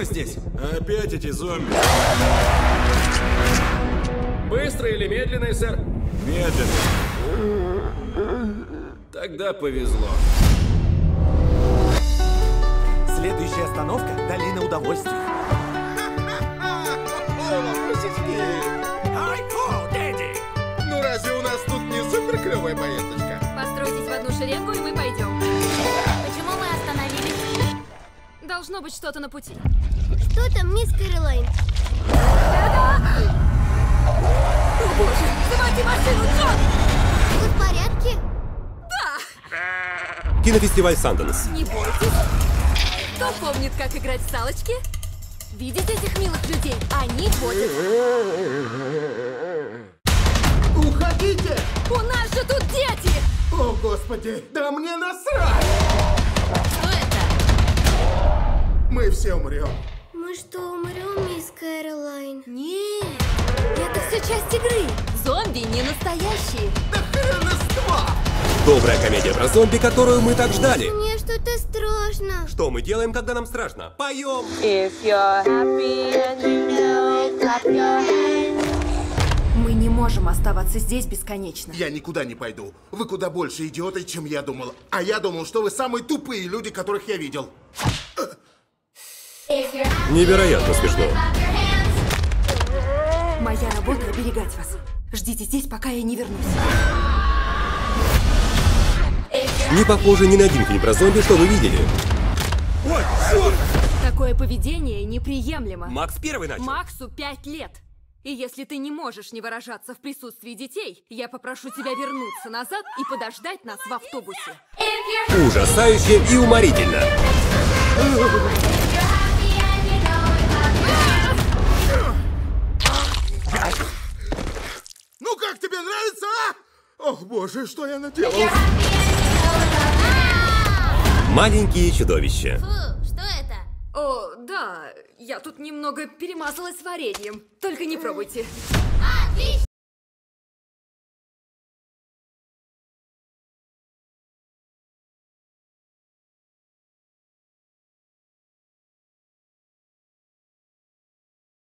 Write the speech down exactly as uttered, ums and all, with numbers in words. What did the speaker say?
мы здесь? Опять эти зомби. Быстрый или медленный, сэр? Медленно. Тогда повезло. Следующая остановка — Долина удовольствий. Ну разве у нас тут не супер клевая поездочка? Постройтесь в одну шеренгу, и мы пойдем. Почему мы остановились? Должно быть что-то на пути. Что там, мисс Кэролайн? О боже! Заводи машину, Джон! Вы в порядке? Кинофестиваль Санденс. Не бойтесь. Кто помнит, как играть в салочки? Видите этих милых людей? Они ходят. Уходите! У нас же тут дети! О, господи, да мне насрать! Что это? Мы все умрем. Мы что, умрем, мисс Кэролайн? Нет, это все часть игры. Зомби не настоящие. Да хрен из два! Добрая комедия про зомби, которую мы так ждали. Мне что-то страшно. Что мы делаем, когда нам страшно? Поем! If you're happy and you know, clap your hands. Мы не можем оставаться здесь бесконечно. Я никуда не пойду. Вы куда больше идиоты, чем я думал. А я думал, что вы самые тупые люди, которых я видел. Невероятно смешно. Моя работа — оберегать вас. Ждите здесь, пока я не вернусь. Не похоже ни на один фильм про зомби, что вы видели. Ой, черт! Такое поведение неприемлемо. Макс первый начал. Максу пять лет. И если ты не можешь не выражаться в присутствии детей, я попрошу тебя вернуться назад и подождать нас в автобусе. Ужасающе и уморительно. Ну как тебе нравится, а? Ох, боже, что я наделал? Маленькие чудовища. Фу, что это? О, да, я тут немного перемазалась вареньем. Только не пробуйте.